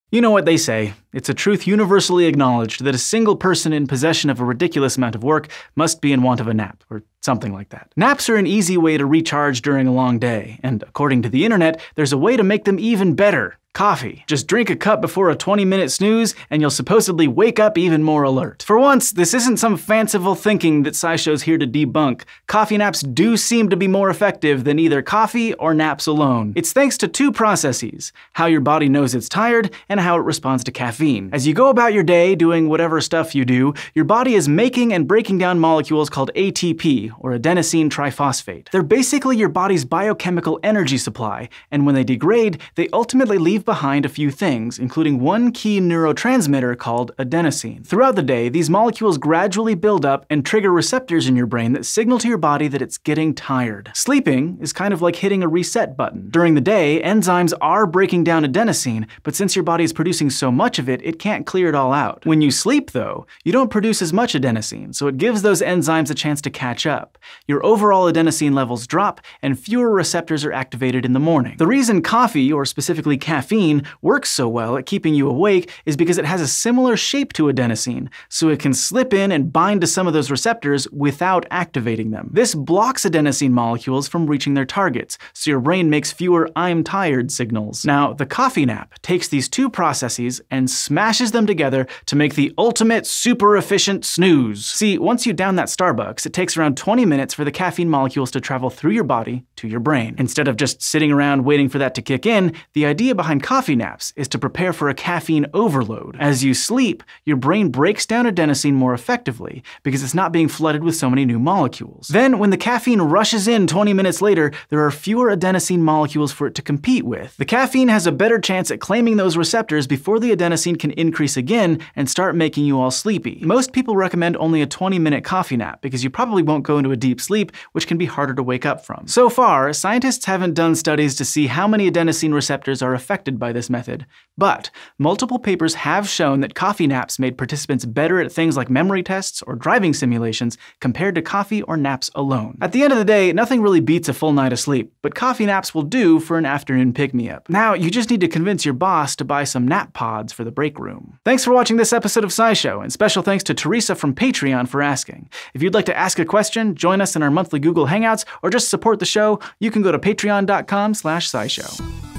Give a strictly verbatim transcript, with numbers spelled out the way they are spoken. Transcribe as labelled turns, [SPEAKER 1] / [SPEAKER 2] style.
[SPEAKER 1] You know what they say, it's a truth universally acknowledged that a single person in possession of a ridiculous amount of work must be in want of a nap, or something like that. Naps are an easy way to recharge during a long day, and according to the internet, there's a way to make them even better. Coffee. Just drink a cup before a twenty minute snooze, and you'll supposedly wake up even more alert. For once, this isn't some fanciful thinking that SciShow's here to debunk. Coffee naps do seem to be more effective than either coffee or naps alone. It's thanks to two processes: how your body knows it's tired, and how it responds to caffeine. As you go about your day doing whatever stuff you do, your body is making and breaking down molecules called A T P, or adenosine triphosphate. They're basically your body's biochemical energy supply, and when they degrade, they ultimately leave behind a few things, including one key neurotransmitter called adenosine. Throughout the day, these molecules gradually build up and trigger receptors in your brain that signal to your body that it's getting tired. Sleeping is kind of like hitting a reset button. During the day, enzymes are breaking down adenosine, but since your body is producing so much of it, it can't clear it all out. When you sleep, though, you don't produce as much adenosine, so it gives those enzymes a chance to catch up. Your overall adenosine levels drop, and fewer receptors are activated in the morning. The reason coffee, or specifically caffeine, works so well at keeping you awake is because it has a similar shape to adenosine, so it can slip in and bind to some of those receptors without activating them. This blocks adenosine molecules from reaching their targets, so your brain makes fewer "I'm tired" signals. Now, the coffee nap takes these two processes and smashes them together to make the ultimate super efficient snooze. See, once you down that Starbucks, it takes around twenty minutes for the caffeine molecules to travel through your body to your brain. Instead of just sitting around waiting for that to kick in, the idea behind coffee naps is to prepare for a caffeine overload. As you sleep, your brain breaks down adenosine more effectively because it's not being flooded with so many new molecules. Then, when the caffeine rushes in twenty minutes later, there are fewer adenosine molecules for it to compete with. The caffeine has a better chance at claiming those receptors before the adenosine can increase again and start making you all sleepy. Most people recommend only a twenty minute coffee nap because you probably won't go into a deep sleep, which can be harder to wake up from. So far, scientists haven't done studies to see how many adenosine receptors are affected by this method, but multiple papers have shown that coffee naps made participants better at things like memory tests or driving simulations compared to coffee or naps alone. At the end of the day, nothing really beats a full night of sleep, but coffee naps will do for an afternoon pick-me-up. Now, you just need to convince your boss to buy some nap pods for the break room. Thanks for watching this episode of SciShow, and special thanks to Teresa from Patreon for asking. If you'd like to ask a question, join us in our monthly Google Hangouts, or just support the show, you can go to patreon dot com slash scishow.